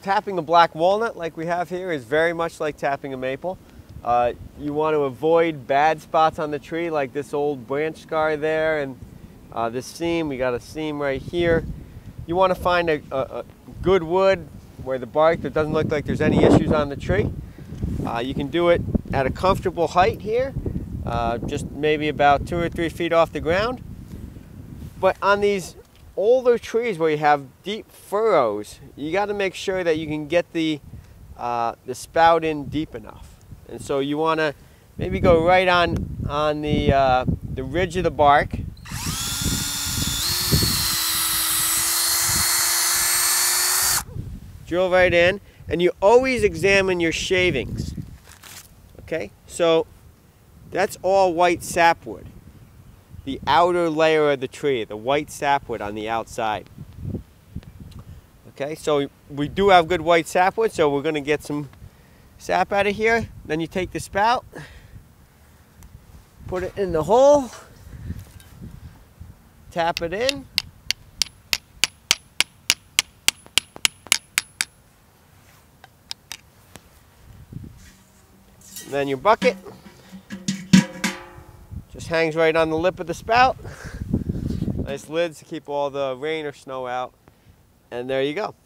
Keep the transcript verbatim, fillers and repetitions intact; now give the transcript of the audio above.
tapping a black walnut like we have here is very much like tapping a maple. Uh, you want to avoid bad spots on the tree like this old branch scar there and uh, this seam. We got a seam right here. You want to find a, a, a good wood where the bark, that doesn't look like there's any issues on the tree. Uh, you can do it at a comfortable height here, uh, just maybe about two or three feet off the ground. But on these older trees where you have deep furrows, you got to make sure that you can get the, uh, the spout in deep enough. And so you want to maybe go right on, on the, uh, the ridge of the bark. Drill right in, and you always examine your shavings. Okay, so that's all white sapwood. The outer layer of the tree, the white sapwood on the outside. Okay, so we do have good white sapwood, so we're going to get some sap out of here. Then you take the spout, put it in the hole, tap it in. Then your bucket just hangs right on the lip of the spout. Nice lids to keep all the rain or snow out. And there you go.